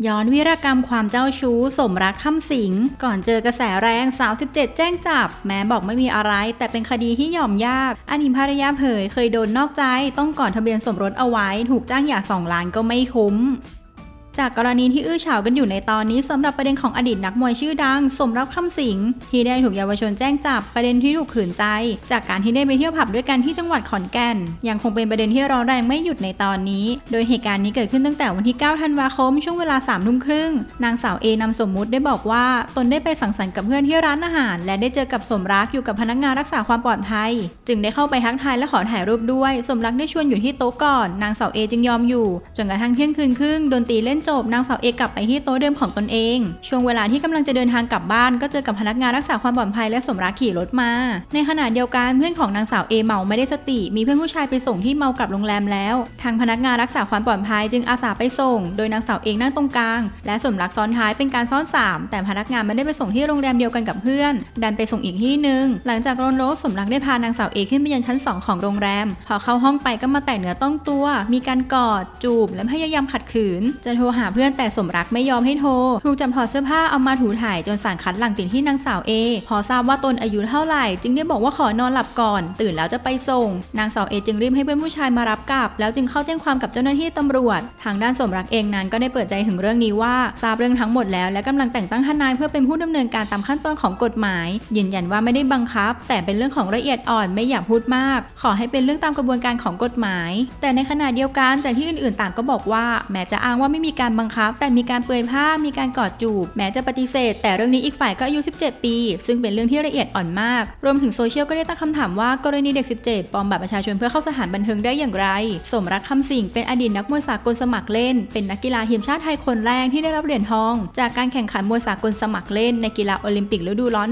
ย้อนวีรกรรมความเจ้าชู้สมรักคำสิงก่อนเจอกระแสแรงสาว17แจ้งจับแม้บอกไม่มีอะไรแต่เป็นคดีที่ยอมยากอดีตภรรยาเผยเคยโดนนอกใจต้องก่อนทะเบียนสมรสเอาไว้ถูกจ้างหย่า2 ล้านก็ไม่คุ้มจากกรณีที่อื้อฉาวกันอยู่ในตอนนี้สำหรับประเด็นของอดีตนักมวยชื่อดังสมรักคำสิงที่ได้ถูกเยาวชนแจ้งจับประเด็นที่ถูกขืนใจจากการที่ได้ไปเที่ยวผับด้วยกันที่จังหวัดขอนแก่นยังคงเป็นประเด็นที่ร้อนแรงไม่หยุดในตอนนี้โดยเหตุการณ์นี้เกิดขึ้นตั้งแต่วันที่9 ธันวาคมช่วงเวลา3 ทุ่มครึ่งนางสาวเอนามสมมุติได้บอกว่าตนได้ไปสังสรรค์กับเพื่อนที่ร้านอาหารและได้เจอกับสมรักอยู่กับพนักงานรักษาความปลอดภัยจึงได้เข้าไปทักทายและขอถ่ายรูปด้วยสมรักได้ชวนอยู่ที่โต๊ะก่อนนางสาวเอจึงยอมอยู่จนกระทั่งเที่ยงคืนครึ่งดนตรีเล่นจบนางสาวเอกลับไปที่โต๊ะเดิมของตนเองช่วงเวลาที่กำลังจะเดินทางกลับบ้านก็เจอกับพนักงานรักษาความปลอดภัยและสมรักขี่รถมาในขณะเดียวกันเพื่อนของนางสาวเอเมาไม่ได้สติมีเพื่อนผู้ชายไปส่งที่เมากลับโรงแรมแล้วทางพนักงานรักษาความปลอดภัยจึงอาสาไปส่งโดยนางสาวเอนั่งตรงกลางและสมรักซ้อนท้ายเป็นการซ้อน3แต่พนักงานไม่ได้ไปส่งที่โรงแรมเดียวกันกับเพื่อนดันไปส่งอีกที่นึงหลังจากรถสมรักได้พานางสาวเอขึ้นไปยังชั้น2ของโรงแรมพอเข้าห้องไปก็มาแตะเนื้อต้องตัวมีการกอดจูบและพยายามขัดขืนจะโทรหาเพื่อนแต่สมรักไม่ยอมให้โทรถูกจับถอดเสื้อผ้าเอามาถูถ่ายจนสารคัดหลั่งติดที่นางสาวเอพอทราบว่าตนอายุเท่าไหร่จึงได้บอกว่าขอนอนหลับก่อนตื่นแล้วจะไปส่งนางสาวเอจึงรีบให้เพื่อนผู้ชายมารับกลับแล้วจึงเข้าแจ้งความกับเจ้าหน้าที่ตำรวจทางด้านสมรักเองนั้นก็ได้เปิดใจถึงเรื่องนี้ว่าทราบเรื่องทั้งหมดแล้วและกำลังแต่งตั้งทนายเพื่อเป็นผู้ดำเนินการตามขั้นตอนของกฎหมายยืนยันว่าไม่ได้บังคับแต่เป็นเรื่องของละเอียดอ่อนไม่อยากพูดมากขอให้เป็นเรื่องตามกระบวนการของกฎหมายแต่ในขณะเดียวกันจากที่อื่นๆต่างก็บอกว่าแม้จะอ้างว่าไม่มีการบังคับแต่มีการเปลือยผ้ามีการกอดจูบแม้จะปฏิเสธแต่เรื่องนี้อีกฝ่ายก็อายุ17 ปีซึ่งเป็นเรื่องที่ละเอียดอ่อนมากรวมถึงโซเชียลก็ได้ตั้งคำถามว่ากรณีเด็ก17ปลอมบัตรประชาชนเพื่อเข้าสถานบันเทิงได้อย่างไรสมรักคำสิงเป็นอดีตนักมวยสากลสมัครเล่นเป็นนักกีฬาทีมชาติไทยคนแรกที่ได้รับเหรียญทองจากการแข่งขันมวยสากลสมัครเล่นในกีฬาโอลิมปิกฤดูร้อน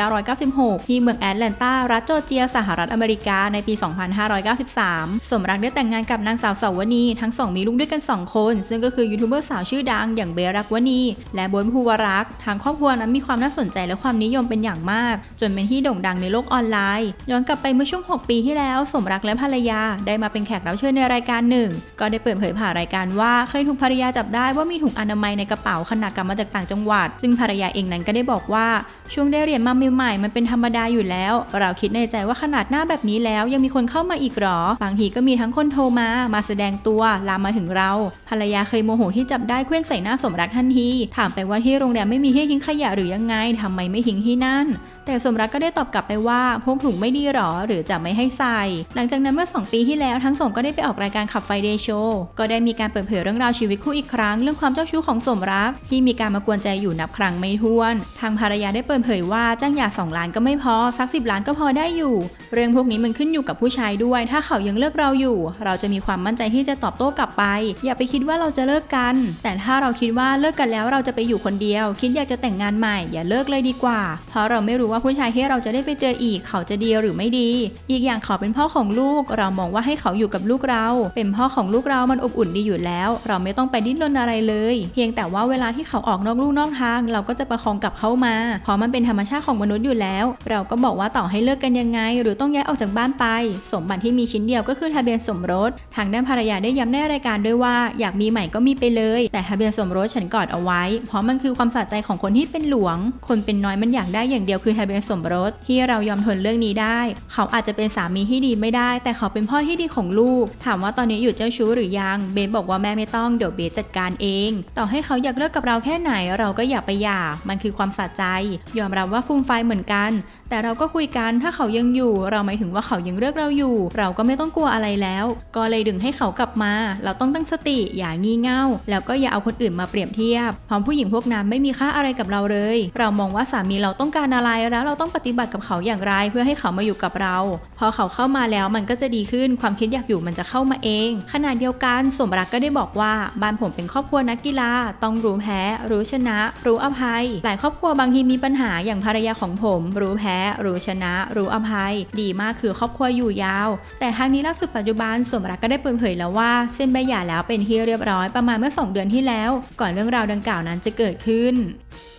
1996ที่เมืองแอตแลนตารัฐจอร์เจียสหรัฐอเมริกาในปี2593สมรักได้แต่งงานกับนางสาวเสาวณีทั้งสองมีลูกด้วยกัน2 คนซึ่งก็คือยูทูบเบอร์สาวชื่อดังอย่างเบรักวณีและโบ๊ทภูวรักษ์ทางครอบครัวนั้นมีความน่าสนใจและความนิยมเป็นอย่างมากจนเป็นที่โด่งดังในโลกออนไลน์ย้อนกลับไปเมื่อช่วง6 ปีที่แล้วสมรักและภรรยาได้มาเป็นแขกรับเชิญในรายการหนึ่งก็ได้เปิดเผยผ่านรายการว่าเคยถูกภรรยาจับได้ว่ามีถุงอนามัยในกระเป๋าขณะกลับมาจากต่างจังหวัดซึ่งภรรยาเองนั้นก็ได้บอกว่าช่วงได้เรียนมาใหม่ๆมันเป็นธรรมดาอยู่แล้วเราคิดในใจว่าขนาดหน้าแบบนี้แล้วยังมีคนเข้ามาอีกหรอบางทีก็มีทั้งคนโทรมาแสดงตัวลามมาถึงเราภรรยาเคยโมโหที่จับได้เคลื่องใส่หน้าสมรักทันทีถามไปว่าที่โรงแรมไม่มีที่ทิ้งขยะหรือยังไงทำไมไม่ทิ้งที่นั่นแต่สมรักก็ได้ตอบกลับไปว่าพกถุงไม่ดีหรอหรือจะไม่ให้ใส่หลังจากนั้นเมื่อ2 ปีที่แล้วทั้งสองก็ได้ไปออกรายการขับไฟเดย์โชว์ก็ได้มีการเปิดเผยเรื่องราวชีวิตคู่อีกครั้งเรื่องความเจ้าชู้ของสมรักที่มีการมากวนใจอยู่นับครั้งไม่ถ้วนทางภรรยาได้เปิดเผยว่าจ้างหย่า2 ล้านก็ไม่พอสัก10 ล้านก็พอได้อยู่เรื่องพวกนี้มันขึ้นอยู่กับผู้ชายด้วยถ้าเขายังเลือกเราอยู่เราจะมีความมั่นใจที่จะตอบโต้กลับไปอย่าไปคิดว่าเราจะเลิกกันแต่ถ้าเราคิดว่าเลิกกันแล้วเราจะไปอยู่คนเดียวคิดอยากจะแต่งงานใหม่อย่าเลิกเลยดีกว่าเพราะเราไม่รู้ว่าผู้ชายที่เราจะได้ไปเจออีกเขาจะดีหรือไม่ดีอีกอย่างเขาเป็นพ่อของลูกเรามองว่าให้เขาอยู่กับลูกเราเป็นพ่อของลูกเรามันอบอุ่นดีอยู่แล้วเราไม่ต้องไปดิ้นรนอะไรเลยเพียงแต่ว่าเวลาที่เขาออกนอกลู่นอกทางเราก็จะประคองกลับเข้ามาเพราะมันเป็นธรรมชาติของมนุษย์อยู่แล้วเราก็บอกว่าต่อให้เลิกกันยังไงหรือต้องย้ายออกจากบ้านไปสมบัติที่มีชิ้นเดียวก็คือทะเบียนสมรสทางด้านภรรยาได้ย้ำในรายการด้วยว่าอยากมีใหม่ก็มีไปเลยแต่ทะเบียนสมรสฉันกอดเอาไว้เพราะมันคือความสะใจของคนที่เป็นหลวงคนเป็นน้อยมันอยากได้อย่างเดียวคือทะเบียนสมรสที่เรายอมทนเรื่องนี้ได้เขาอาจจะเป็นสามีที่ดีไม่ได้แต่เขาเป็นพ่อที่ดีของลูกถามว่าตอนนี้อยู่เจ้าชู้หรือยังเบสบอกว่าแม่ไม่ต้องเดี๋ยวเบสจัดการเองต่อให้เขาอยากเลิกกับเราแค่ไหนเราก็อย่าไปหย่ามันคือความสะใจยอมรับว่าฟูมไฟเหมือนกันแต่เราก็คุยกันถ้าเขายังอยู่เราหมายถึงว่าเขายังเลือกเราอยู่เราก็ไม่ต้องกลัวอะไรแล้วก็เลยดึงให้เขากลับมาเราต้องตั้งสติอย่างี่เง่าแล้วก็อย่าเอาคนอื่นมาเปรียบเทียบเพราะผู้หญิงพวกนั้นไม่มีค่าอะไรกับเราเลยเรามองว่าสามีเราต้องการอะไรแล้วเราต้องปฏิบัติกับเขาอย่างไรเพื่อให้เขามาอยู่กับเราพอเขาเข้ามาแล้วมันก็จะดีขึ้นความคิดอยากอยู่มันจะเข้ามาเองขณะเดียวกันสมรักก็ได้บอกว่าบ้านผมเป็นครอบครัวนักกีฬาต้องรู้แพ้รู้ชนะรู้อภัยหลายครอบครัวบางทีมีปัญหาอย่างภรรยาของผมรู้แพ้รู้ชนะรู้อภัยดีมากคือครอบครัวอยู่ยาวแต่ทางนี้ล่าสุดปัจจุบันสมรักก็ได้เปิดเผยแล้วว่าเซ็นใบหย่าแล้วเป็นที่เรียบร้อยประมาณเมื่อ2 เดือนที่แล้วก่อนเรื่องราวดังกล่าวนั้นจะเกิดขึ้น